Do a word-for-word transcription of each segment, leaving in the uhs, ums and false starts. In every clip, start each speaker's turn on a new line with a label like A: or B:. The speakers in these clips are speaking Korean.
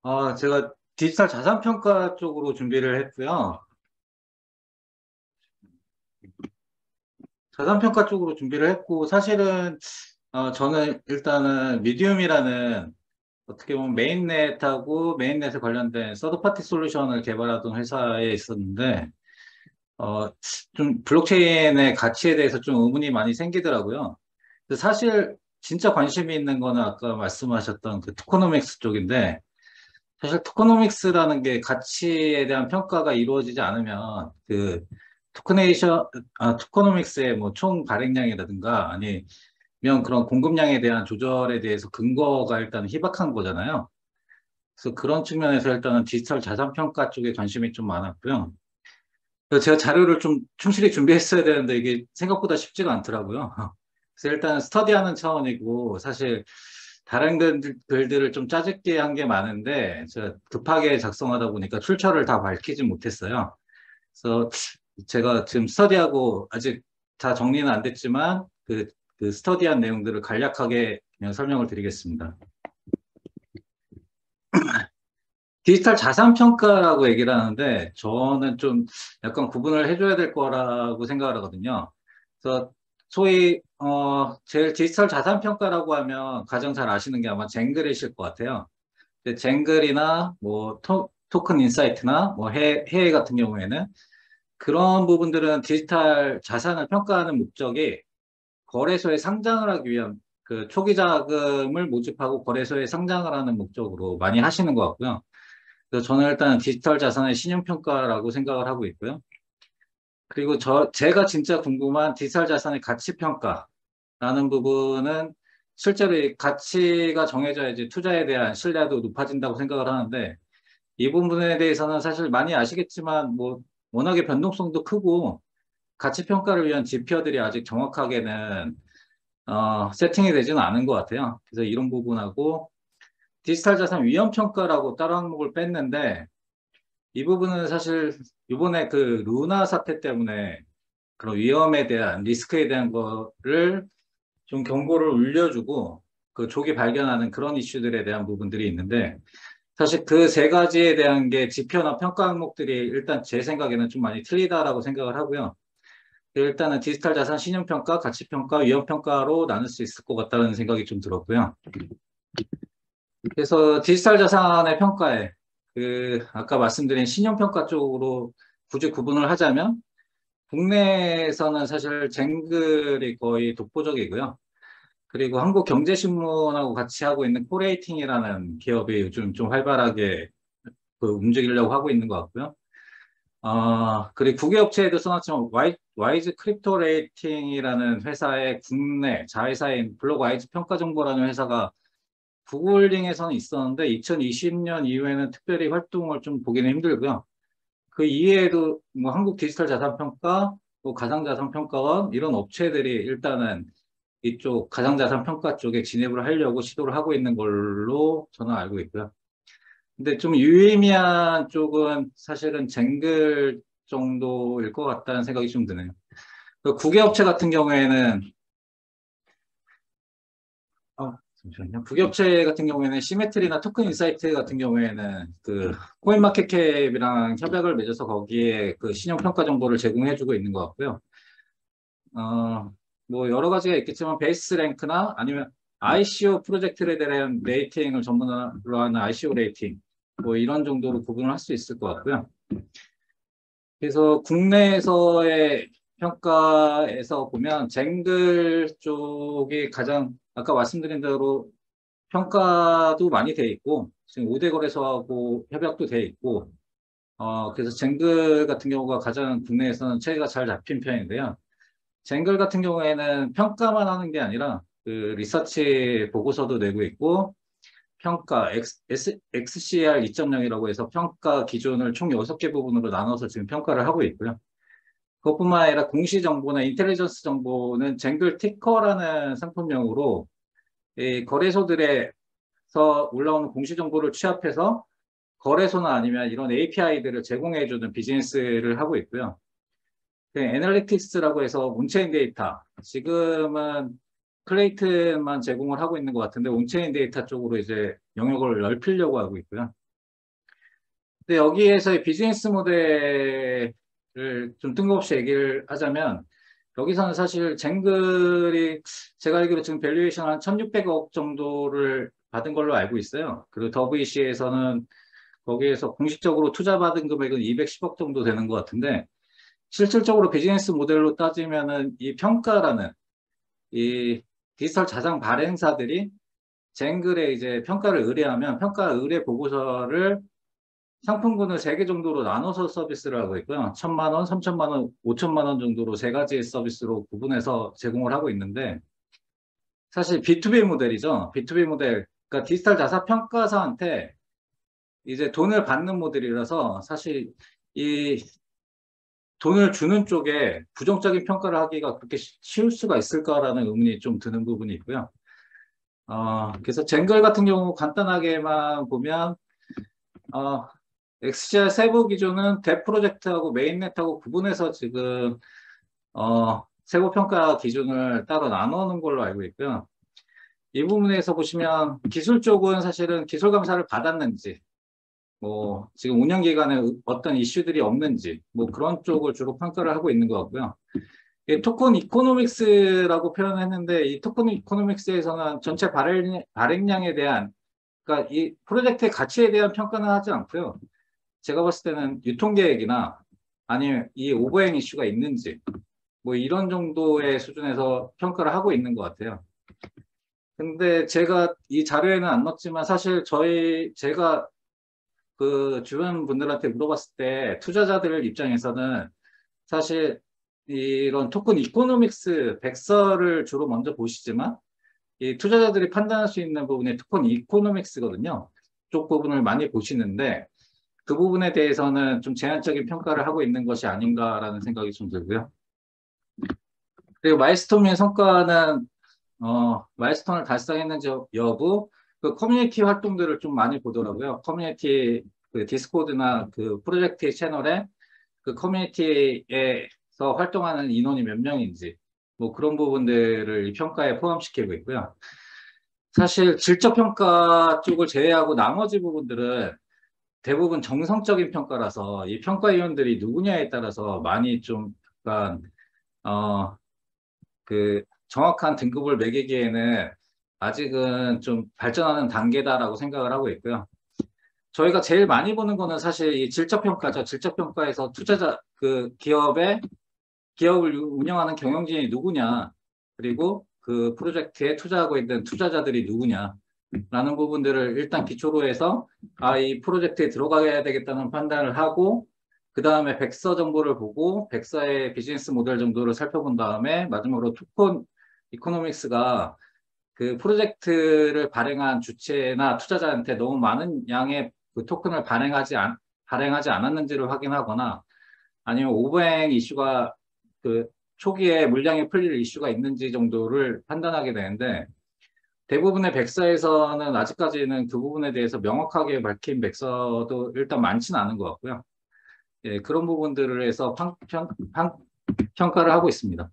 A: 아, 제가 디지털 자산 평가 쪽으로 준비를 했고요. 자산 평가 쪽으로 준비를 했고, 사실은, 어, 저는 일단은 미디움이라는 어떻게 보면 메인넷하고 메인넷에 관련된 서드파티 솔루션을 개발하던 회사에 있었는데, 어, 좀 블록체인의 가치에 대해서 좀 의문이 많이 생기더라고요. 근데 사실 진짜 관심이 있는 거는 아까 말씀하셨던 그 토코노믹스 쪽인데, 사실 토커노믹스라는 게 가치에 대한 평가가 이루어지지 않으면 그 토커네이션, 아, 토커노믹스의 뭐 총 발행량이라든가 아니면 그런 공급량에 대한 조절에 대해서 근거가 일단 희박한 거잖아요. 그래서 그런 측면에서 일단은 디지털 자산 평가 쪽에 관심이 좀 많았고요. 그래서 제가 자료를 좀 충실히 준비했어야 되는데 이게 생각보다 쉽지가 않더라고요. 그래서 일단 스터디하는 차원이고 사실 다른 글- 글들을 좀 짜집게 한 게 많은데 제가 급하게 작성하다 보니까 출처를 다 밝히지 못했어요. 그래서 제가 지금 스터디하고 아직 다 정리는 안 됐지만 그, 그 스터디한 내용들을 간략하게 그냥 설명을 드리겠습니다. 디지털 자산 평가라고 얘기를 하는데 저는 좀 약간 구분을 해줘야 될 거라고 생각을 하거든요. 그래서 소위 어 제일 디지털 자산 평가라고 하면 가장 잘 아시는 게 아마 쟁글이실 것 같아요. 근데 쟁글이나 뭐 토, 토큰 인사이트나 뭐 해, 해외 같은 경우에는 그런 부분들은 디지털 자산을 평가하는 목적이 거래소에 상장을 하기 위한 그 초기 자금을 모집하고 거래소에 상장을 하는 목적으로 많이 하시는 것 같고요. 그래서 저는 일단 디지털 자산의 신용평가라고 생각을 하고 있고요. 그리고 저, 제가 진짜 궁금한 디지털 자산의 가치평가라는 부분은 실제로 이 가치가 정해져야지 투자에 대한 신뢰도 높아진다고 생각을 하는데 이 부분에 대해서는 사실 많이 아시겠지만 뭐 워낙에 변동성도 크고 가치평가를 위한 지표들이 아직 정확하게는 어, 세팅이 되지는 않은 것 같아요. 그래서 이런 부분하고 디지털 자산 위험평가라고 따로 항목을 뺐는데 이 부분은 사실 이번에 그 루나 사태 때문에 그런 위험에 대한 리스크에 대한 거를 좀 경고를 울려주고 그 조기 발견하는 그런 이슈들에 대한 부분들이 있는데 사실 그 세 가지에 대한 게 지표나 평가 항목들이 일단 제 생각에는 좀 많이 틀리다라고 생각을 하고요. 일단은 디지털 자산 신용평가, 가치평가, 위험평가로 나눌 수 있을 것 같다는 생각이 좀 들었고요. 그래서 디지털 자산의 평가에 그 아까 말씀드린 신용평가 쪽으로 굳이 구분을 하자면 국내에서는 사실 쟁글이 거의 독보적이고요. 그리고 한국경제신문하고 같이 하고 있는 코레이팅이라는 기업이 요즘 좀 활발하게 그 움직이려고 하고 있는 것 같고요. 어, 그리고 국외업체에도 써놨지만 와이, 와이즈 크립토 레이팅이라는 회사의 국내 자회사인 블록와이즈 평가정보라는 회사가 구글링에서는 있었는데 이천이십 년 이후에는 특별히 활동을 좀 보기는 힘들고요. 그 이외에도 뭐 한국 디지털 자산 평가, 또 가상자산 평가원 이런 업체들이 일단은 이쪽 가상자산 평가 쪽에 진입을 하려고 시도를 하고 있는 걸로 저는 알고 있고요. 근데 좀 유의미한 쪽은 사실은 쟁글 정도일 것 같다는 생각이 좀 드네요. 그 국외업체 같은 경우에는 어, 잠시만요. 국외업체 같은 경우에는 시메트리나 토큰 인사이트 같은 경우에는 그 코인마켓캡이랑 협약을 맺어서 거기에 그 신용평가 정보를 제공해주고 있는 것 같고요. 어, 뭐 여러 가지가 있겠지만 베이스 랭크나 아니면 아이씨오 프로젝트에 대한 레이팅을 전문으로 하는 아이씨오 레이팅 뭐 이런 정도로 구분을 할 수 있을 것 같고요. 그래서 국내에서의 평가에서 보면 쟁글 쪽이 가장 아까 말씀드린 대로 평가도 많이 돼 있고 지금 오 대 거래소하고 협약도 돼 있고 어 그래서 쟁글 같은 경우가 가장 국내에서는 체계가 잘 잡힌 편인데요. 쟁글 같은 경우에는 평가만 하는 게 아니라 그 리서치 보고서도 내고 있고 평가 X, 엑스씨알 이 점 영이라고 해서 평가 기준을 총 여섯 개 부분으로 나눠서 지금 평가를 하고 있고요. 그것뿐만 아니라 공시 정보나 인텔리전스 정보는 쟁글 티커라는 상품명으로 이 거래소들에서 올라오는 공시 정보를 취합해서 거래소나 아니면 이런 에이피아이들을 제공해주는 비즈니스를 하고 있고요. 그 애널리틱스라고 해서 온체인 데이터, 지금은 클레이튼만 제공을 하고 있는 것 같은데 온체인 데이터 쪽으로 이제 영역을 넓히려고 하고 있고요. 근데 여기에서의 비즈니스 모델을 좀 뜬금없이 얘기를 하자면, 여기서는 사실 쟁글이 제가 알기로 지금 밸류에이션 한 천육백억 정도를 받은 걸로 알고 있어요. 그리고 더브이씨에서는 거기에서 공식적으로 투자받은 금액은 이백십억 정도 되는 것 같은데, 실질적으로 비즈니스 모델로 따지면은 이 평가라는 이 디지털 자산 발행사들이 쟁글에 이제 평가를 의뢰하면 평가 의뢰 보고서를 상품군을 세 개 정도로 나눠서 서비스를 하고 있고요. 천만 원, 삼천만 원, 오천만 원 정도로 세 가지의 서비스로 구분해서 제공을 하고 있는데, 사실 비투비 모델이죠. 비투비 모델. 그러니까 디지털 자산 평가사한테 이제 돈을 받는 모델이라서 사실 이 돈을 주는 쪽에 부정적인 평가를 하기가 그렇게 쉬울 수가 있을까라는 의문이 좀 드는 부분이 있고요. 어, 그래서 쟁글 같은 경우 간단하게만 보면, 어, 엑스씨알 세부 기준은 대 프로젝트하고 메인넷하고 구분해서 지금, 어, 세부 평가 기준을 따로 나누는 걸로 알고 있고요. 이 부분에서 보시면 기술 쪽은 사실은 기술 감사를 받았는지, 뭐, 지금 운영 기간에 어떤 이슈들이 없는지, 뭐 그런 쪽을 주로 평가를 하고 있는 것 같고요. 이 토큰 이코노믹스라고 표현했는데, 이 토큰 이코노믹스에서는 전체 발행, 발행량에 대한, 그러니까 이 프로젝트의 가치에 대한 평가는 하지 않고요. 제가 봤을 때는 유통계획이나 아니면 이 오버행 이슈가 있는지, 뭐 이런 정도의 수준에서 평가를 하고 있는 것 같아요. 근데 제가 이 자료에는 안 넣었지만 사실 저희, 제가 그 주변 분들한테 물어봤을 때 투자자들 입장에서는 사실 이런 토큰 이코노믹스 백서를 주로 먼저 보시지만 이 투자자들이 판단할 수 있는 부분이 토큰 이코노믹스거든요. 쪽 부분을 많이 보시는데 그 부분에 대해서는 좀 제한적인 평가를 하고 있는 것이 아닌가라는 생각이 좀 들고요. 그리고 마일스톤의 성과는 어, 마일스톤을 달성했는지 여부, 그 커뮤니티 활동들을 좀 많이 보더라고요. 커뮤니티 그 디스코드나 그 프로젝트 채널에 그 커뮤니티에서 활동하는 인원이 몇 명인지, 뭐 그런 부분들을 이 평가에 포함시키고 있고요. 사실 질적 평가 쪽을 제외하고 나머지 부분들은 대부분 정성적인 평가라서 이 평가위원들이 누구냐에 따라서 많이 좀 약간 어, 그 정확한 등급을 매기기에는 아직은 좀 발전하는 단계다라고 생각을 하고 있고요. 저희가 제일 많이 보는 거는 사실 이 질적평가죠. 질적평가에서 투자자, 그 기업의, 기업을 운영하는 경영진이 누구냐, 그리고 그 프로젝트에 투자하고 있는 투자자들이 누구냐, 라는 부분들을 일단 기초로 해서, 아, 이 프로젝트에 들어가야 되겠다는 판단을 하고, 그 다음에 백서 정보를 보고, 백서의 비즈니스 모델 정도를 살펴본 다음에, 마지막으로 토큰 이코노믹스가 그 프로젝트를 발행한 주체나 투자자한테 너무 많은 양의 그 토큰을 발행하지 않, 발행하지 않았는지를 확인하거나 아니면 오버행 이슈가 그 초기에 물량이 풀릴 이슈가 있는지 정도를 판단하게 되는데 대부분의 백서에서는 아직까지는 그 부분에 대해서 명확하게 밝힌 백서도 일단 많지는 않은 것 같고요. 예, 그런 부분들을 해서 평, 평, 평, 평가를 하고 있습니다.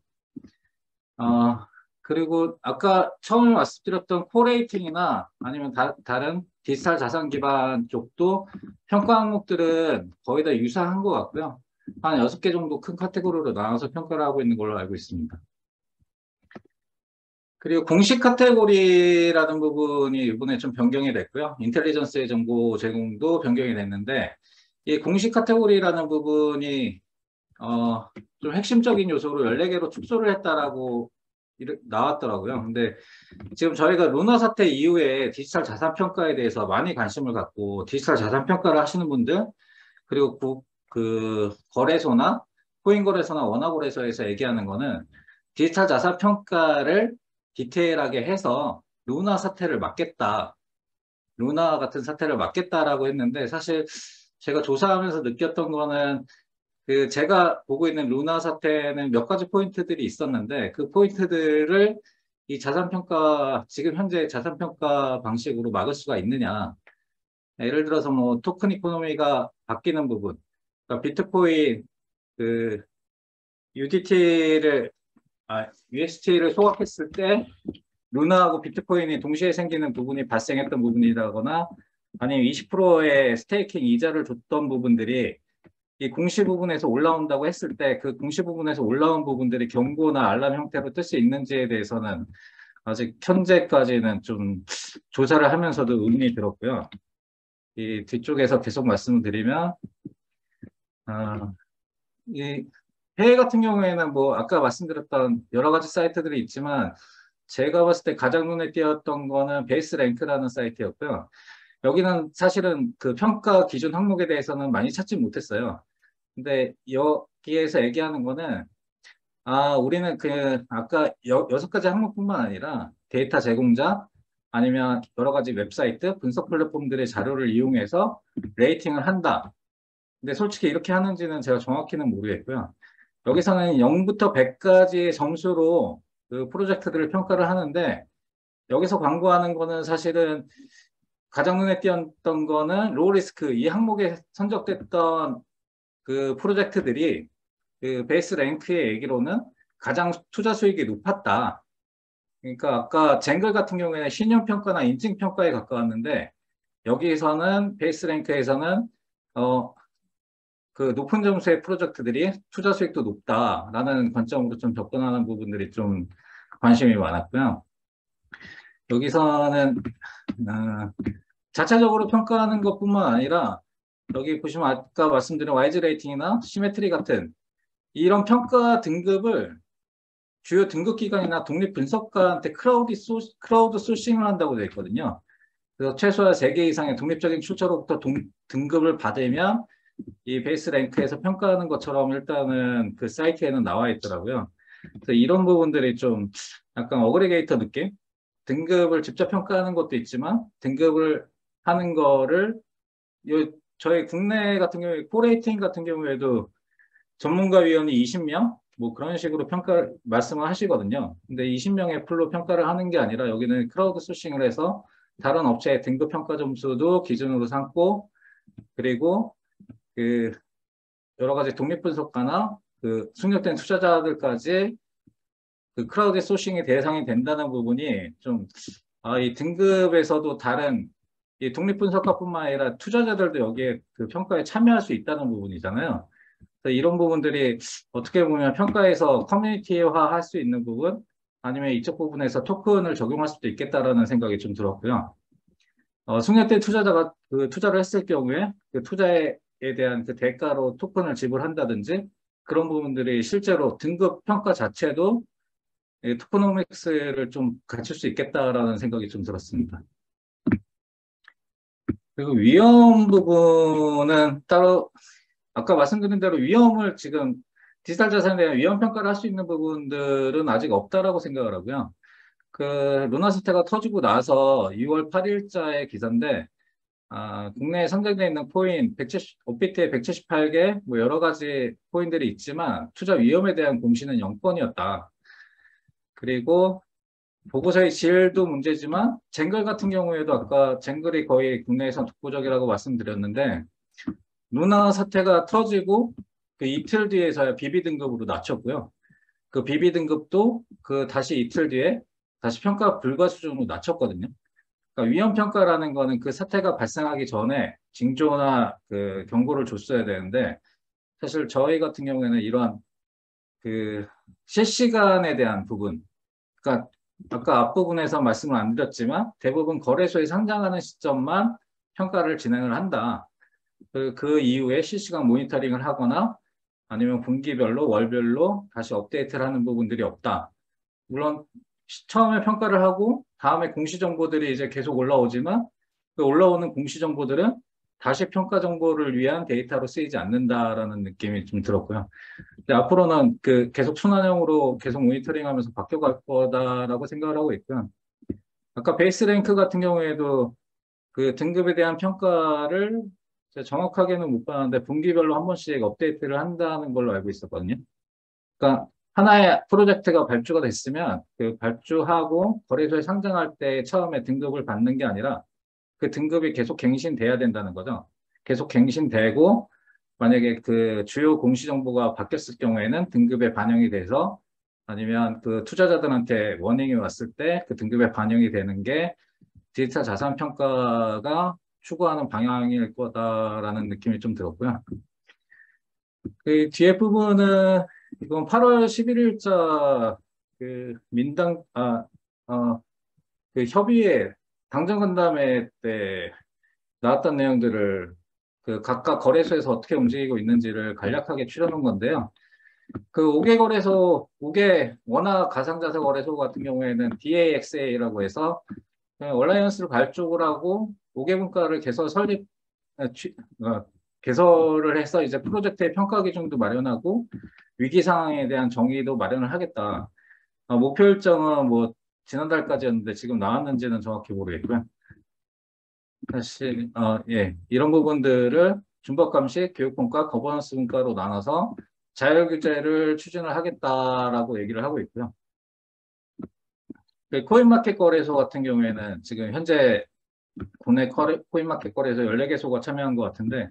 A: 어, 그리고 아까 처음에 말씀드렸던 코레이팅이나 아니면 다, 다른 디지털 자산 기반 쪽도 평가 항목들은 거의 다 유사한 것 같고요. 한 여섯 개 정도 큰 카테고리로 나눠서 평가를 하고 있는 걸로 알고 있습니다. 그리고 공식 카테고리라는 부분이 이번에 좀 변경이 됐고요. 인텔리전스의 정보 제공도 변경이 됐는데 이 공식 카테고리라는 부분이 어, 좀 핵심적인 요소로 열네 개로 축소를 했다라고 나왔더라고요. 근데 지금 저희가 루나 사태 이후에 디지털 자산 평가에 대해서 많이 관심을 갖고 디지털 자산 평가를 하시는 분들 그리고 그, 그 거래소나 코인 거래소나 원화 거래소에서 얘기하는 거는 디지털 자산 평가를 디테일하게 해서 루나 사태를 막겠다. 루나 같은 사태를 막겠다라고 했는데 사실 제가 조사하면서 느꼈던 거는 그 제가 보고 있는 루나 사태는 몇 가지 포인트들이 있었는데 그 포인트들을 이 자산평가, 지금 현재 자산평가 방식으로 막을 수가 있느냐. 예를 들어서 뭐 토큰 이코노미가 바뀌는 부분. 그러니까 비트코인 그 유디티를, 아, 유에스티를 소각했을 때 루나하고 비트코인이 동시에 생기는 부분이 발생했던 부분이라거나 아니면 이십 퍼센트의 스테이킹 이자를 줬던 부분들이 이 공시 부분에서 올라온다고 했을 때 그 공시 부분에서 올라온 부분들이 경고나 알람 형태로 뜰 수 있는지에 대해서는 아직 현재까지는 좀 조사를 하면서도 의문이 들었고요. 이 뒤쪽에서 계속 말씀을 드리면, 아, 이 해외 같은 경우에는 뭐 아까 말씀드렸던 여러 가지 사이트들이 있지만 제가 봤을 때 가장 눈에 띄었던 거는 베이스 랭크라는 사이트였고요. 여기는 사실은 그 평가 기준 항목에 대해서는 많이 찾지 못했어요. 근데 여기에서 얘기하는 거는 아, 우리는 그 아까 여, 여섯 가지 항목뿐만 아니라 데이터 제공자 아니면 여러 가지 웹사이트, 분석 플랫폼들의 자료를 이용해서 레이팅을 한다. 근데 솔직히 이렇게 하는지는 제가 정확히는 모르겠고요. 여기서는 영부터 백까지의 점수로 그 프로젝트들을 평가를 하는데 여기서 광고하는 거는 사실은 가장 눈에 띄었던 거는 로우 리스크 이 항목에 선정됐던 그 프로젝트들이 그 베이스 랭크의 얘기로는 가장 투자 수익이 높았다. 그러니까 아까 쟁글 같은 경우에는 신용 평가나 인증 평가에 가까웠는데 여기에서는 베이스 랭크에서는 어 그 높은 점수의 프로젝트들이 투자 수익도 높다라는 관점으로 좀 접근하는 부분들이 좀 관심이 많았고요. 여기서는 어, 자체적으로 평가하는 것뿐만 아니라 여기 보시면 아까 말씀드린 와이즈 레이팅이나 시메트리 같은 이런 평가 등급을 주요 등급기관이나 독립분석가한테 크라우드, 소, 크라우드 소싱을 한다고 되어 있거든요. 그래서 최소한 세 개 이상의 독립적인 출처로부터 동, 등급을 받으면 이 베이스 랭크에서 평가하는 것처럼 일단은 그 사이트에는 나와 있더라고요. 그래서 이런 부분들이 좀 약간 어그리게이터 느낌? 등급을 직접 평가하는 것도 있지만 등급을 하는 거를 요, 저희 국내 같은 경우에 포레이팅 같은 경우에도 전문가위원이 이십 명? 뭐 그런 식으로 평가 말씀을 하시거든요. 근데 이십 명의 풀로 평가를 하는 게 아니라 여기는 크라우드 소싱을 해서 다른 업체의 등급 평가 점수도 기준으로 삼고 그리고 그 여러 가지 독립 분석가나 그 숙련된 투자자들까지 그 크라우드 소싱의 대상이 된다는 부분이 좀, 아, 이 등급에서도 다른 이 독립 분석가뿐만 아니라 투자자들도 여기에 그 평가에 참여할 수 있다는 부분이잖아요. 그래서 이런 부분들이 어떻게 보면 평가에서 커뮤니티화 할 수 있는 부분, 아니면 이쪽 부분에서 토큰을 적용할 수도 있겠다라는 생각이 좀 들었고요. 어, 숙련된 투자자가 그 투자를 했을 경우에 그 투자에 대한 그 대가로 토큰을 지불한다든지 그런 부분들이 실제로 등급 평가 자체도 이 토코노믹스를 좀 갖출 수 있겠다라는 생각이 좀 들었습니다. 그리고 위험 부분은 따로 아까 말씀드린 대로 위험을 지금 디지털 자산에 대한 위험 평가를 할 수 있는 부분들은 아직 없다라고 생각을 하고요. 그 루나 사태가 터지고 나서 유월 팔일자의 기사인데 아, 국내에 상장되어 있는 코인 백칠십, 오피티에 백칠십팔 개 뭐 여러 가지 코인들이 있지만 투자 위험에 대한 공시는 영 건이었다. 그리고 보고서의 질도 문제지만 쟁글 같은 경우에도 아까 쟁글이 거의 국내에서 독보적이라고 말씀드렸는데 루나 사태가 터지고 그 이틀 뒤에서야 비비 등급으로 낮췄고요. 그 비비 등급도 그 다시 이틀 뒤에 다시 평가 불가 수준으로 낮췄거든요. 그러니까 위험 평가라는 거는 그 사태가 발생하기 전에 징조나 그 경고를 줬어야 되는데 사실 저희 같은 경우에는 이러한 그 실시간에 대한 부분, 그러니까 아까 앞부분에서 말씀을 안 드렸지만 대부분 거래소에 상장하는 시점만 평가를 진행을 한다. 그, 그 이후에 실시간 모니터링을 하거나 아니면 분기별로 월별로 다시 업데이트를 하는 부분들이 없다. 물론 처음에 평가를 하고 다음에 공시 정보들이 이제 계속 올라오지만 그 올라오는 공시 정보들은 다시 평가 정보를 위한 데이터로 쓰이지 않는다라는 느낌이 좀 들었고요. 근데 앞으로는 그 계속 순환형으로 계속 모니터링하면서 바뀌어갈 거다라고 생각을 하고 있고요. 아까 베이스 랭크 같은 경우에도 그 등급에 대한 평가를 제가 정확하게는 못 봤는데 분기별로 한 번씩 업데이트를 한다는 걸로 알고 있었거든요. 그러니까 하나의 프로젝트가 발주가 됐으면 그 발주하고 거래소에 상장할 때 처음에 등급을 받는 게 아니라 그 등급이 계속 갱신돼야 된다는 거죠. 계속 갱신되고 만약에 그 주요 공시 정보가 바뀌었을 경우에는 등급에 반영이 돼서 아니면 그 투자자들한테 워닝이 왔을 때 그 등급에 반영이 되는 게 디지털 자산 평가가 추구하는 방향일 거다라는 느낌이 좀 들었고요. 그 뒤에 부분은 이건 팔월 십일일자 그 민당 아 어 그 협의회 당정간담회 때 나왔던 내용들을 그 각각 거래소에서 어떻게 움직이고 있는지를 간략하게 추려놓은 건데요. 그 오 개 거래소, 오 개 원화 가상자산 거래소 같은 경우에는 디에이엑스에이라고 해서 얼라이언스를 발족을 하고 오 개 분과를 개설 설립 아, 취- 어, 개설을 해서 이제 프로젝트의 평가 기준도 마련하고 위기 상황에 대한 정의도 마련을 하겠다. 어, 목표 일정은 뭐 지난달까지였는데 지금 나왔는지는 정확히 모르겠고요. 사실 어, 예, 이런 부분들을 준법 감시, 교육 분과, 거버넌스 분과로 나눠서 자율 규제를 추진을 하겠다라고 얘기를 하고 있고요. 그 코인마켓 거래소 같은 경우에는 지금 현재 국내 거래, 코인마켓 거래소 열네 개소가 참여한 것 같은데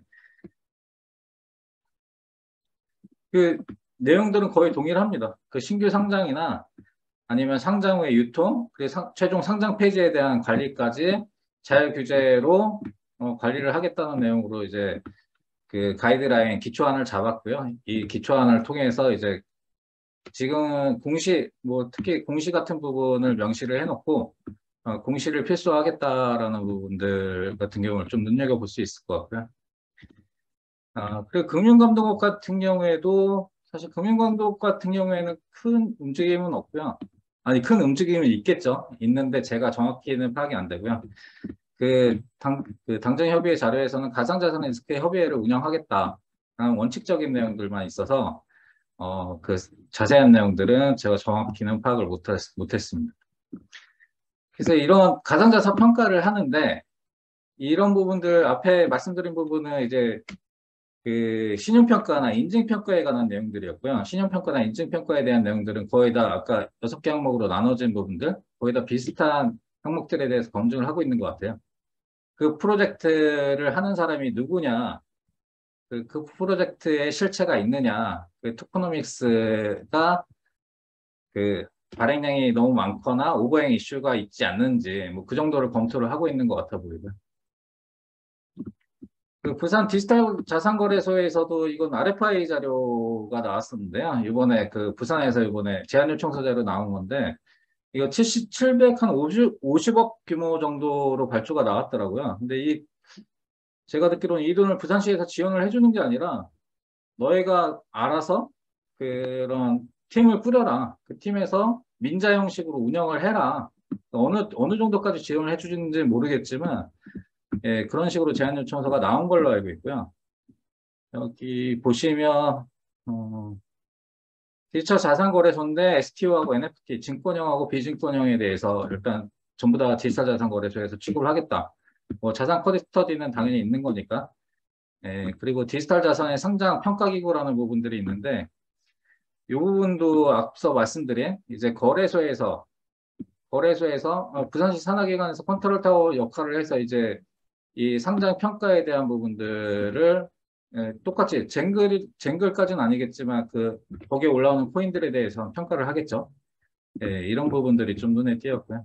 A: 그 내용들은 거의 동일합니다. 그 신규 상장이나 아니면 상장 후의 유통, 그리고 상- 최종 상장 폐지에 대한 관리까지 자율 규제로 어, 관리를 하겠다는 내용으로 이제 그 가이드라인 기초안을 잡았고요. 이 기초안을 통해서 이제 지금은 공시, 뭐 특히 공시 같은 부분을 명시를 해놓고 어, 공시를 필수화하겠다라는 부분들 같은 경우를 좀 눈여겨볼 수 있을 것 같고요. 아, 그리고 금융감독원 같은 경우에도 사실 금융감독 같은 경우에는 큰 움직임은 없고요. 아니, 큰 움직임은 있겠죠. 있는데 제가 정확히는 파악이 안 되고요. 그 당, 그 당정협의회 자료에서는 가상자산 리스크 협의회를 운영하겠다라는 원칙적인 내용들만 있어서 어, 그 자세한 내용들은 제가 정확히는 파악을 못했, 못했습니다. 그래서 이런 가상자산 평가를 하는데 이런 부분들 앞에 말씀드린 부분은 이제 그 신용평가나 인증평가에 관한 내용들이었고요. 신용평가나 인증평가에 대한 내용들은 거의 다 아까 여섯 개 항목으로 나눠진 부분들, 거의 다 비슷한 항목들에 대해서 검증을 하고 있는 것 같아요. 그 프로젝트를 하는 사람이 누구냐, 그, 그 프로젝트에 실체가 있느냐, 그 토코노믹스가 그 발행량이 너무 많거나 오버행 이슈가 있지 않는지, 뭐 그 정도를 검토를 하고 있는 것 같아 보이고요. 그 부산 디지털 자산거래소에서도 이건 알에프아이 자료가 나왔었는데요. 이번에 그 부산에서 이번에 제안 요청서 자료 나온 건데 이거 칠십, 칠백, 한 오십, 오십억 규모 정도로 발주가 나왔더라고요. 근데 이 제가 듣기로는 이 돈을 부산시에서 지원을 해주는 게 아니라 너희가 알아서 그런 팀을 꾸려라. 그 팀에서 민자 형식으로 운영을 해라. 어느 어느 정도까지 지원을 해주는지 모르겠지만 예, 그런 식으로 제안 요청서가 나온 걸로 알고 있고요. 여기 보시면 어, 디지털 자산거래소인데 에스티오하고 엔에프티, 증권형하고 비증권형에 대해서 일단 전부 다 디지털 자산거래소에서 취급을 하겠다. 뭐 자산 커스터디는 당연히 있는 거니까. 예, 그리고 디지털 자산의 상장 평가기구라는 부분들이 있는데 이 부분도 앞서 말씀드린 이제 거래소에서 거래소에서 어, 부산시 산하기관에서 컨트롤 타워 역할을 해서 이제 이 상장 평가에 대한 부분들을 예, 똑같이 쟁글, 쟁글까지는 아니겠지만 그 거기에 올라오는 코인들에 대해서 평가를 하겠죠. 예, 이런 부분들이 좀 눈에 띄었고요.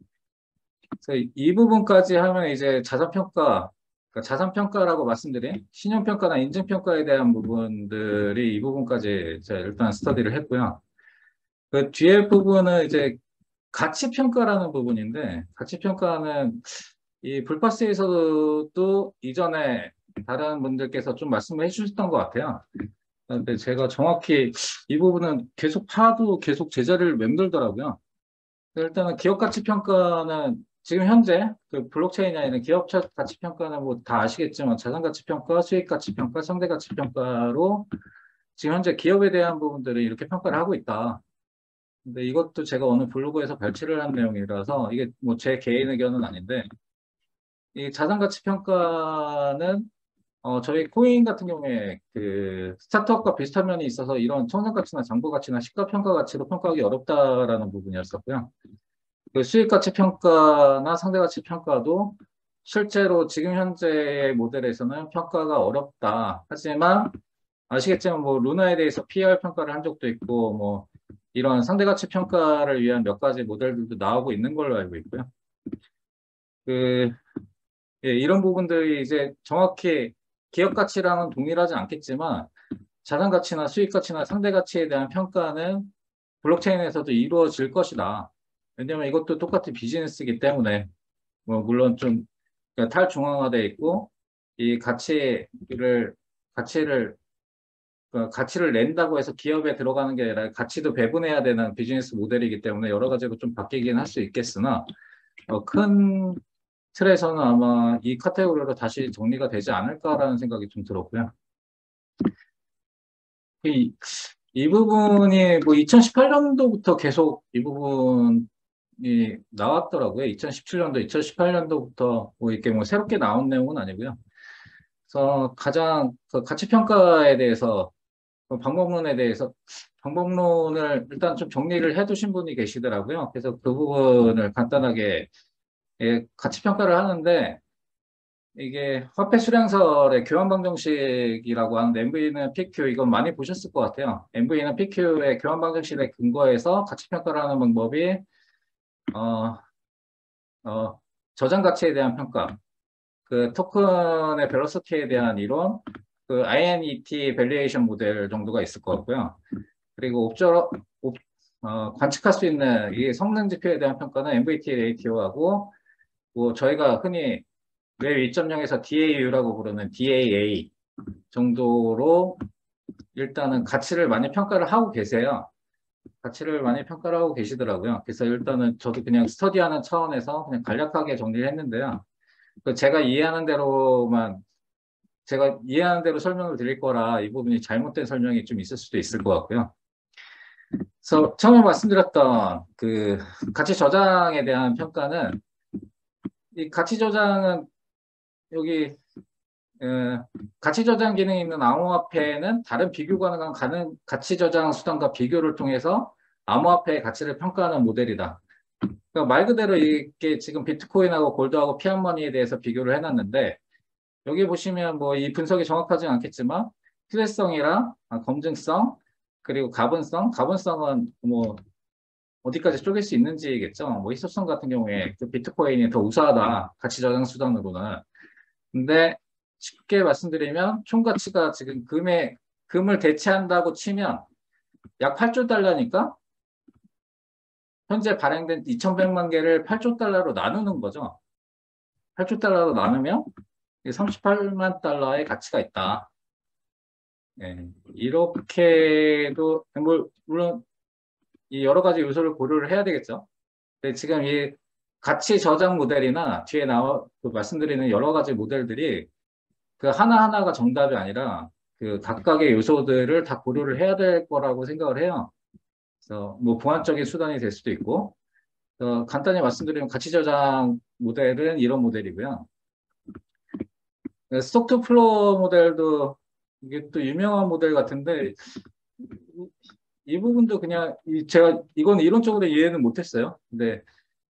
A: 그래서 이, 이 부분까지 하면 이제 자산평가, 그러니까 자산평가라고 말씀드린 신용평가나 인증평가에 대한 부분들이 이 부분까지 제가 일단 스터디를 했고요. 그 뒤에 부분은 이제 가치평가라는 부분인데 가치평가는 이 불파스에서도 이전에 다른 분들께서 좀 말씀을 해주셨던 것 같아요. 근데 제가 정확히 이 부분은 계속 파도 계속 제자리를 맴돌더라고요. 일단은 기업 가치 평가는 지금 현재 그 블록체인이 아니라 기업 가치 평가는 뭐 다 아시겠지만 자산 가치 평가, 수익 가치 평가, 상대 가치 평가로 지금 현재 기업에 대한 부분들을 이렇게 평가를 하고 있다. 근데 이것도 제가 어느 블로그에서 발췌를 한 내용이라서 이게 뭐 제 개인 의견은 아닌데 이 자산 가치 평가는 어, 저희 코인 같은 경우에 그 스타트업과 비슷한 면이 있어서 이런 청산 가치나 장부 가치나 시가 평가 가치로 평가하기 어렵다라는 부분이었었고요. 그 수익 가치 평가나 상대 가치 평가도 실제로 지금 현재의 모델에서는 평가가 어렵다. 하지만 아시겠지만 뭐 루나에 대해서 피이알 평가를 한 적도 있고 뭐 이런 상대 가치 평가를 위한 몇 가지 모델들도 나오고 있는 걸로 알고 있고요. 그 예, 이런 부분들이 이제 정확히 기업 가치랑은 동일하지 않겠지만 자산 가치나 수익 가치나 상대 가치에 대한 평가는 블록체인에서도 이루어질 것이다. 왜냐면 이것도 똑같은 비즈니스이기 때문에 뭐 물론 좀 탈중앙화되어 있고 이 가치를 가치를 그 가치를 낸다고 해서 기업에 들어가는 게 아니라 가치도 배분해야 되는 비즈니스 모델이기 때문에 여러 가지로 좀 바뀌긴 할 수 있겠으나 어, 큰 틀에서는 아마 이 카테고리로 다시 정리가 되지 않을까라는 생각이 좀 들었고요. 이, 이 부분이 뭐 이천십팔 년도부터 계속 이 부분이 나왔더라고요. 이천십칠 년도, 이천십팔 년도부터 뭐 이렇게 뭐 새롭게 나온 내용은 아니고요. 그래서 가장 그 가치 평가에 대해서 그 방법론에 대해서 방법론을 일단 좀 정리를 해두신 분이 계시더라고요. 그래서 그 부분을 간단하게 예, 가치 평가를 하는데 이게 화폐 수량설의 교환 방정식이라고 하는데 엠브이는 피큐 이건 많이 보셨을 것 같아요. 엠브이는 피큐의 교환 방정식에 근거해서 가치 평가를 하는 방법이 어, 어, 저장 가치에 대한 평가, 그 토큰의 벨로시티에 대한 이론, 그 아이엔이티 밸류에이션 모델 정도가 있을 것 같고요. 그리고 옵저 옵, 어, 관측할 수 있는 이 성능 지표에 대한 평가는 엠브이티 레이티오하고 뭐 저희가 흔히 웹 이 점 영에서 디에이유라고 부르는 디에이에이 정도로 일단은 가치를 많이 평가를 하고 계세요. 가치를 많이 평가를 하고 계시더라고요. 그래서 일단은 저도 그냥 스터디하는 차원에서 그냥 간략하게 정리를 했는데요. 그 제가 이해하는 대로만 제가 이해하는 대로 설명을 드릴 거라 이 부분이 잘못된 설명이 좀 있을 수도 있을 것 같고요. 그래서 처음에 말씀드렸던 그 가치 저장에 대한 평가는 이 가치 저장은 여기 어, 가치 저장 기능이 있는 암호화폐는 다른 비교 가능한 가능 가치 저장 수단과 비교를 통해서 암호화폐의 가치를 평가하는 모델이다. 그러니까 말 그대로 이게 지금 비트코인하고 골드하고 피아머니에 대해서 비교를 해놨는데 여기 보시면 뭐 이 분석이 정확하지 않겠지만 휴대성이랑 아, 검증성 그리고 가분성, 가분성은 뭐 어디까지 쪼갤 수 있는지겠죠. 뭐 희소성 같은 경우에 그 비트코인이 더 우수하다 가치 저장 수단으로는. 근데 쉽게 말씀드리면 총 가치가 지금 금에 금을 대체한다고 치면 약 팔 조 달러니까 현재 발행된 이천백만 개를 팔 조 달러로 나누는 거죠. 팔 조 달러로 나누면 삼십팔만 달러의 가치가 있다. 예, 이렇게도 뭐 물론 이 여러 가지 요소를 고려를 해야 되겠죠. 근데 지금 이 가치 저장 모델이나 뒤에 나와 그 말씀드리는 여러 가지 모델들이 그 하나하나가 정답이 아니라 그 각각의 요소들을 다 고려를 해야 될 거라고 생각을 해요. 그래서 뭐 보완적인 수단이 될 수도 있고, 어, 간단히 말씀드리면 가치 저장 모델은 이런 모델이고요. 스톡 투 플로우 모델도 이게 또 유명한 모델 같은데 이, 이 부분도 그냥 이 제가 이건 이론적으로 이해는 못했어요. 근데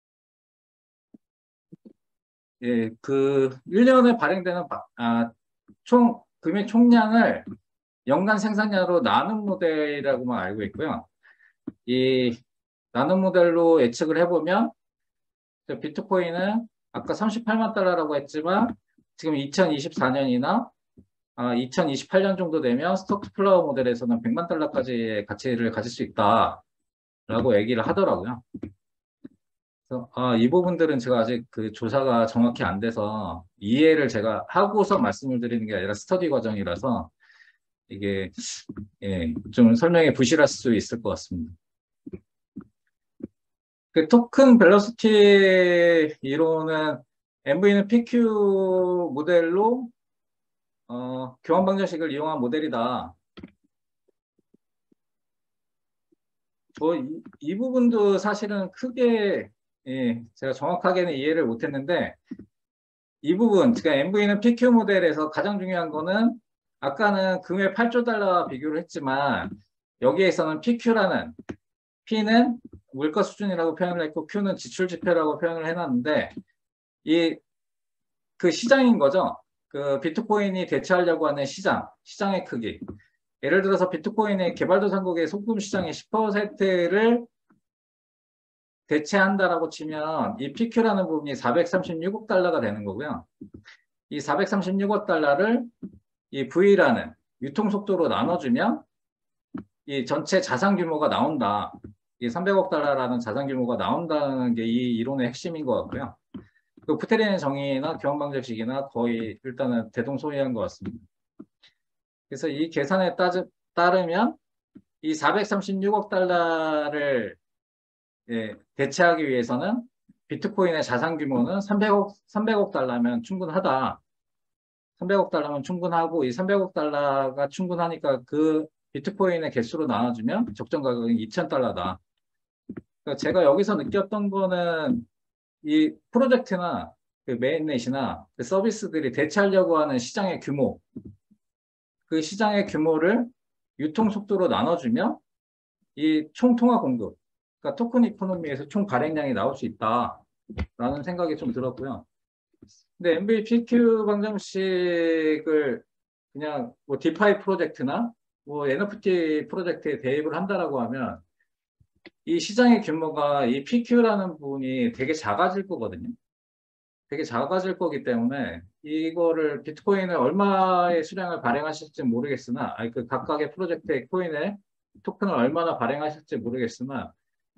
A: 예, 그 일 년에 발행되는 바- 아, 총 금액 총량을 연간 생산량으로 나눈 모델이라고만 알고 있고요. 이 나눔 모델로 예측을 해보면 비트코인은 아까 삼십팔만 달러라고 했지만 지금 이천이십사 년이나 아, 이천이십팔 년 정도 되면 스톡 플라워 모델에서는 백만 달러까지의 가치를 가질 수 있다라고 얘기를 하더라고요. 그래서 아, 이 부분들은 제가 아직 그 조사가 정확히 안 돼서 이해를 제가 하고서 말씀을 드리는 게 아니라 스터디 과정이라서 이게 예, 좀 설명에 부실할 수 있을 것 같습니다. 그 토큰 벨로시티 이론은 엠브이는 피큐 모델로 어, 교환 방정식을 이용한 모델이다. 뭐 이, 이 부분도 사실은 크게 예, 제가 정확하게는 이해를 못했는데 이 부분, 그러니까 엠브이는 피큐 모델에서 가장 중요한 거는 아까는 금액 팔 조 달러와 비교를 했지만 여기에서는 피큐라는 P는 물가 수준이라고 표현을 했고 Q는 지출 지표라고 표현을 해놨는데 이 그 시장인 거죠. 그 비트코인이 대체하려고 하는 시장, 시장의 크기. 예를 들어서 비트코인의 개발도상국의 소금 시장의 십 퍼센트를 대체한다라고 치면 이 피큐라는 부분이 사백삼십육억 달러가 되는 거고요. 이 사백삼십육억 달러를 이 V라는 유통속도로 나눠주면 이 전체 자산 규모가 나온다. 이 삼백억 달러라는 자산 규모가 나온다는 게 이 이론의 핵심인 것 같고요. 그 프테린의 정의나 교환방정식이나 거의 일단은 대동소이한 것 같습니다. 그래서 이 계산에 따르, 따르면 이 사백삼십육억 달러를 예, 대체하기 위해서는 비트코인의 자산 규모는 삼백억, 삼백억 달러면 충분하다. 삼백억 달러면 충분하고 이 삼백억 달러가 충분하니까 그 비트코인의 개수로 나눠주면 적정 가격은 이천 달러다. 그러니까 제가 여기서 느꼈던 거는 이 프로젝트나 그 메인넷이나 그 서비스들이 대체하려고 하는 시장의 규모, 그 시장의 규모를 유통 속도로 나눠주면 이 총 통화 공급, 그러니까 토큰 이코노미에서 총 발행량이 나올 수 있다라는 생각이 좀 들었고요. 근데 엠브이피큐 방정식을 그냥 뭐 디파이 프로젝트나 뭐 엔에프티 프로젝트에 대입을 한다라고 하면 이 시장의 규모가 이 피큐라는 부분이 되게 작아질 거거든요. 되게 작아질 거기 때문에 이거를 비트코인을 얼마의 수량을 발행하실지 모르겠으나 아니 그 각각의 프로젝트의 코인의 토큰을 얼마나 발행하실지 모르겠으나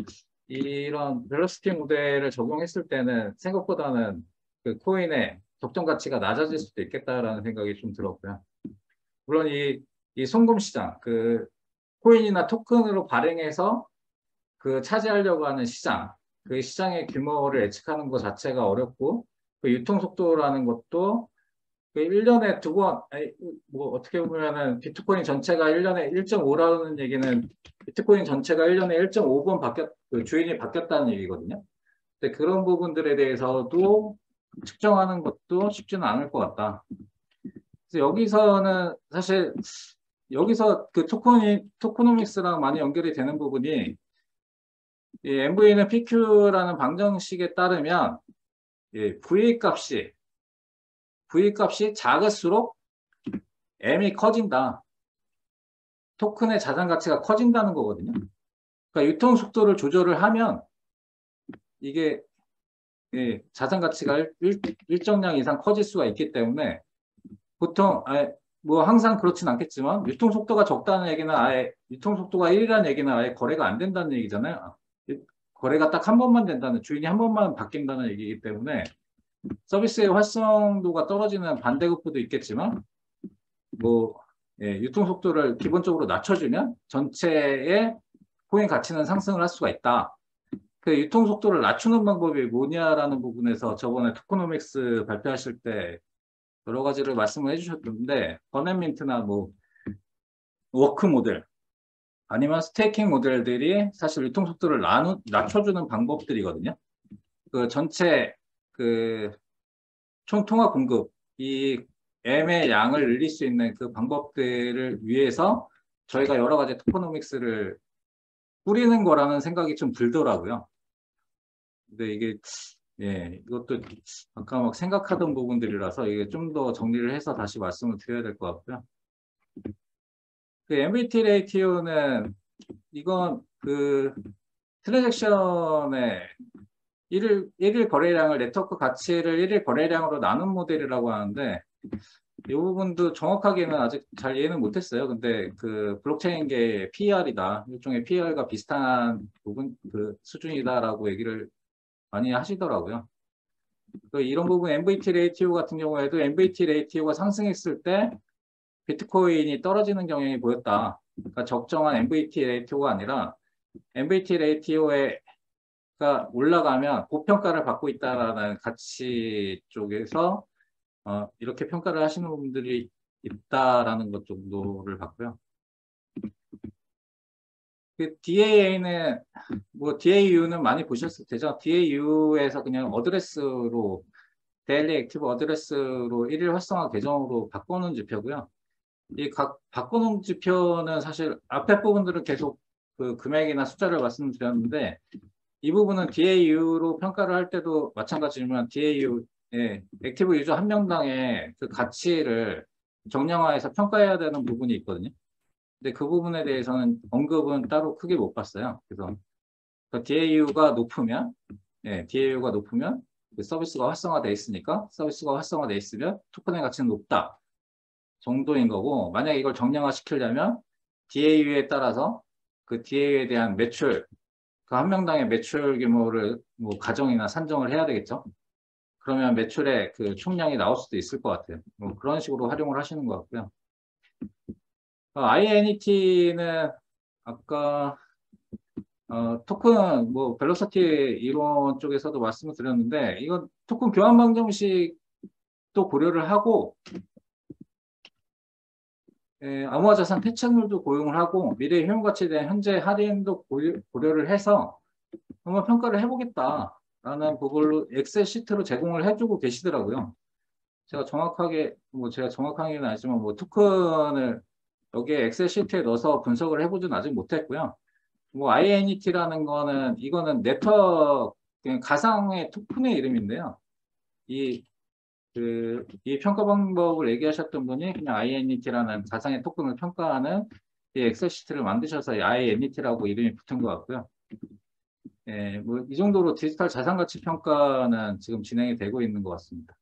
A: 이런 벨로시티 모델을 적용했을 때는 생각보다는 그 코인의 적정 가치가 낮아질 수도 있겠다라는 생각이 좀 들었고요. 물론 이, 이 송금 시장, 그 코인이나 토큰으로 발행해서 그 차지하려고 하는 시장, 그 시장의 규모를 예측하는 것 자체가 어렵고 그 유통 속도라는 것도 그 일 년에 두 번, 아니, 뭐 어떻게 보면은 비트코인 전체가 일 년에 일 점 오라는 얘기는 비트코인 전체가 일 년에 일 점 오 번 바뀌었, 그 주인이 바뀌었다는 얘기거든요. 근데 그런 부분들에 대해서도 측정하는 것도 쉽지는 않을 것 같다. 그래서 여기서는 사실 여기서 그 토코니, 토코노믹스랑 많이 연결이 되는 부분이 이 엠브이는 피큐라는 방정식에 따르면 이 V 값이 V 값이 작을수록 M이 커진다. 토큰의 자산 가치가 커진다는 거거든요. 그러니까 유통 속도를 조절을 하면 이게 예, 자산 가치가 일, 일정량 이상 커질 수가 있기 때문에 보통 아예 뭐 항상 그렇진 않겠지만 유통 속도가 적다는 얘기는 아예 유통 속도가 일이라는 얘기는 아예 거래가 안 된다는 얘기잖아요. 거래가 딱 한 번만 된다는 주인이 한 번만 바뀐다는 얘기이기 때문에 서비스의 활성도가 떨어지는 반대급부도 있겠지만 뭐 예, 유통 속도를 기본적으로 낮춰주면 전체의 코인 가치는 상승을 할 수가 있다. 그 유통 속도를 낮추는 방법이 뭐냐라는 부분에서 저번에 토코노믹스 발표하실 때 여러 가지를 말씀을 해주셨는데 버넷민트나 뭐 워크 모델 아니면 스테이킹 모델들이 사실 유통 속도를 나누, 낮춰주는 방법들이거든요. 그 전체 그 총 통화 공급 이 M의 양을 늘릴 수 있는 그 방법들을 위해서 저희가 여러 가지 토코노믹스를 뿌리는 거라는 생각이 좀 들더라고요. 근데 이게 예 이것도 아까 막 생각하던 부분들이라서 이게 좀 더 정리를 해서 다시 말씀을 드려야 될 것 같고요. 그 엠브이티 레이티오는 이건 그 트랜잭션의 일일, 일일 거래량을 네트워크 가치를 일일 거래량으로 나눈 모델이라고 하는데 이 부분도 정확하게는 아직 잘 이해는 못했어요. 근데 그 블록체인계의 피이알이다. 일종의 피이알과 비슷한 부분, 그 수준이다라고 얘기를 많이 하시더라고요. 그 이런 부분 엠브이티 레이티오 같은 경우에도 엠브이티 레이티오가 상승했을 때 비트코인이 떨어지는 경향이 보였다. 그러니까 적정한 엠브이티 레이티오가 아니라 엠브이티 레이티오가 올라가면 고평가를 받고 있다라는 가치 쪽에서 어, 이렇게 평가를 하시는 분들이 있다라는 것 정도를 봤고요. 그 디에이에이는 뭐 디에이유는 많이 보셨을 테죠. 디에이유에서 그냥 어드레스로 데일리 액티브 어드레스로 일일 활성화 계정으로 바꾸는 지표고요. 이 각 바꾸는 지표는 사실 앞에 부분들은 계속 그 금액이나 숫자를 말씀드렸는데 이 부분은 디에이유로 평가를 할 때도 마찬가지지만 디에이유 예, 액티브 유저 한 명당의 그 가치를 정량화해서 평가해야 되는 부분이 있거든요. 근데 그 부분에 대해서는 언급은 따로 크게 못 봤어요. 그래서 그러니까 디에이유가 높으면, 예, 디에이유가 높으면 그 서비스가 활성화되어 있으니까 서비스가 활성화되어 있으면 토큰의 가치는 높다 정도인 거고, 만약에 이걸 정량화 시키려면 디에이유에 따라서 그 디에이유에 대한 매출, 그 한 명당의 매출 규모를 뭐 가정이나 산정을 해야 되겠죠. 그러면 매출의 그 총량이 나올 수도 있을 것 같아요. 뭐 그런 식으로 활용을 하시는 것 같고요. 아이에ヌ이티는 아까 어, 토큰 뭐 벨로시티 이론 쪽에서도 말씀을 드렸는데, 이건 토큰 교환 방정식도 고려를 하고, 예, 암호화 자산 패착률도 고용을 하고, 미래 효용 가치에 대한 현재 할인도 고려, 고려를 해서 한번 평가를 해보겠다라는 그걸로 엑셀 시트로 제공을 해주고 계시더라고요. 제가 정확하게 뭐 제가 정확하게는 아니지만 뭐 토큰을 여기에 엑셀 시트에 넣어서 분석을 해보진 아직 못했고요. 뭐 아이에ヌ이티라는 거는 이거는 네트워크 그냥 가상의 토큰의 이름인데요. 이 그 이 평가 방법을 얘기하셨던 분이 그냥 아이에ヌ이티라는 가상의 토큰을 평가하는 이 엑셀 시트를 만드셔서 아이에ヌ이티라고 이름이 붙은 것 같고요. 예, 뭐 이 정도로 디지털 자산 가치 평가는 지금 진행이 되고 있는 것 같습니다.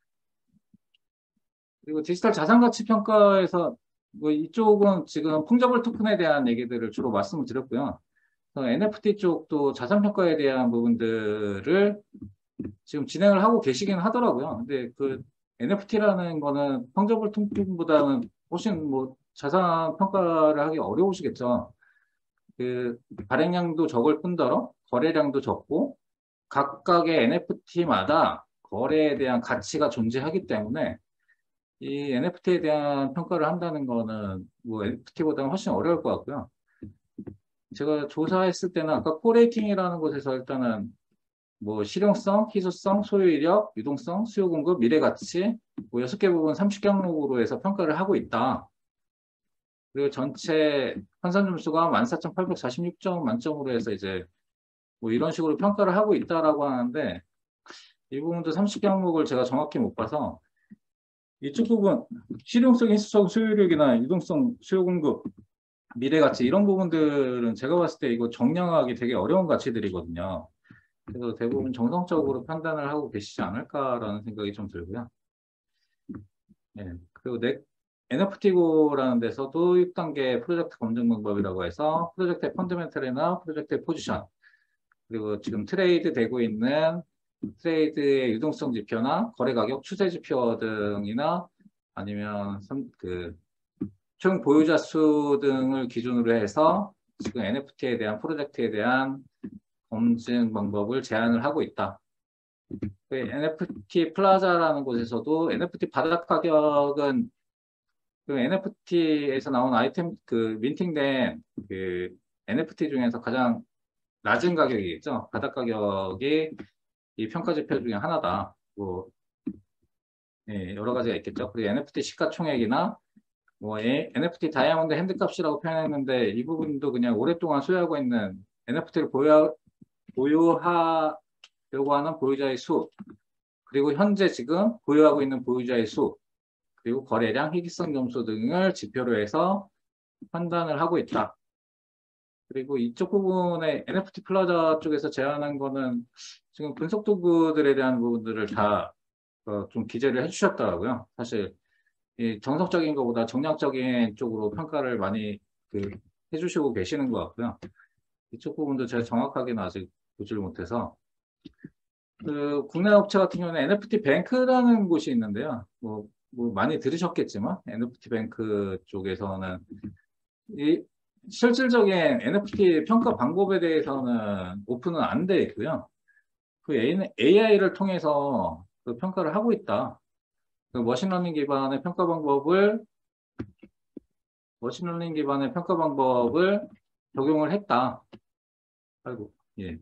A: 그리고 디지털 자산 가치 평가에서 뭐 이쪽은 지금 풍저블 토큰에 대한 얘기들을 주로 말씀을 드렸고요. 엔에프티 쪽도 자산 평가에 대한 부분들을 지금 진행을 하고 계시긴 하더라고요. 근데 그 엔에프티라는 거는 펑저블 토큰보다는 훨씬 뭐 자산 평가를 하기 어려우시겠죠. 그 발행량도 적을 뿐더러 거래량도 적고 각각의 엔에프티마다 거래에 대한 가치가 존재하기 때문에 이 엔에프티에 대한 평가를 한다는 거는 뭐 엔에프티보다는 훨씬 어려울 것 같고요. 제가 조사했을 때는 아까 코레이팅이라는 곳에서 일단은 뭐 실용성, 희소성, 소유 이력, 유동성, 수요 공급, 미래 가치 뭐 여섯 개 부분 삼십 경록으로 해서 평가를 하고 있다. 그리고 전체 환산 점수가 만 사천팔백사십육 점 만점으로 해서 이제 뭐 이런 식으로 평가를 하고 있다라고 하는데, 이 부분도 삼십 경목을 제가 정확히 못 봐서 이쪽 부분 실용성, 희소성, 소유력이나 유동성, 수요 공급, 미래 가치 이런 부분들은 제가 봤을 때 이거 정량하기 되게 어려운 가치들이거든요. 그래서 대부분 정성적으로 판단을 하고 계시지 않을까라는 생각이 좀 들고요. 네. 그리고 넥, 엔에프티고라는 데서도 육 단계 프로젝트 검증 방법이라고 해서 프로젝트의 펀더멘털이나 프로젝트의 포지션, 그리고 지금 트레이드 되고 있는 트레이드의 유동성 지표나 거래 가격 추세 지표 등이나 아니면 그 총 보유자 수 등을 기준으로 해서 지금 엔에프티에 대한 프로젝트에 대한 검증 방법을 제안을 하고 있다. 그 엔에프티 플라자라는 곳에서도 엔에프티 바닥 가격은 그 엔에프티에서 나온 아이템 그 민팅된 그 엔에프티 중에서 가장 낮은 가격이겠죠. 바닥 가격이 이 평가 지표 중에 하나다. 뭐 예, 여러 가지가 있겠죠. 그리고 엔에프티 시가총액이나 뭐 엔에프티 다이아몬드 핸드값이라고 표현했는데 이 부분도 그냥 오랫동안 소유하고 있는 엔에프티를 보유, 보유하려고 하는 보유자의 수, 그리고 현재 지금 보유하고 있는 보유자의 수, 그리고 거래량, 희귀성 점수 등을 지표로 해서 판단을 하고 있다. 그리고 이쪽 부분에 엔에프티 플라자 쪽에서 제안한 거는 지금 분석 도구들에 대한 부분들을 다 좀 기재를 해주셨더라고요. 사실 이 정석적인 것보다 정량적인 쪽으로 평가를 많이 그 해주시고 계시는 것 같고요. 이쪽 부분도 제가 정확하게는 아직 보지를 못해서, 그 국내 업체 같은 경우는 엔에프티 뱅크라는 곳이 있는데요. 뭐, 뭐 많이 들으셨겠지만 엔에프티 뱅크 쪽에서는 이 실질적인 엔에프티 평가 방법에 대해서는 오픈은 안 돼 있고요. 그 에이아이를 통해서 그 평가를 하고 있다. 그 머신러닝 기반의 평가 방법을 머신러닝 기반의 평가 방법을 적용을 했다. 아이고, 예.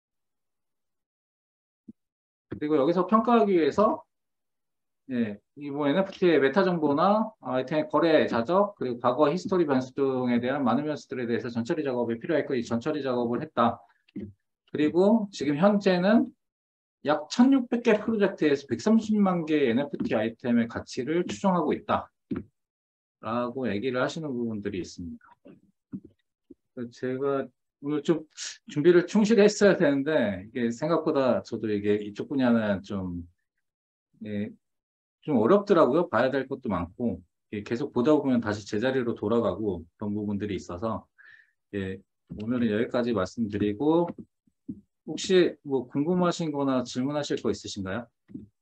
A: 그리고 여기서 평가하기 위해서 예, 이 뭐 엔에프티의 메타 정보나 아이템의 거래 자적, 그리고 과거 히스토리 변수 등에 대한 많은 변수들에 대해서 전처리 작업이 필요했고 이 전처리 작업을 했다. 그리고 지금 현재는 약 천육백 개 프로젝트에서 백삼십만 개의 엔에프티 아이템의 가치를 추정하고 있다. 라고 얘기를 하시는 부분들이 있습니다. 제가 오늘 좀 준비를 충실히 했어야 되는데 이게 생각보다 저도 이게 이쪽 분야는 좀, 예, 좀 어렵더라고요. 봐야 될 것도 많고 예, 계속 보다 보면 다시 제자리로 돌아가고 그런 부분들이 있어서 예, 오늘은 여기까지 말씀드리고 혹시 뭐 궁금하신 거나 질문하실 거 있으신가요?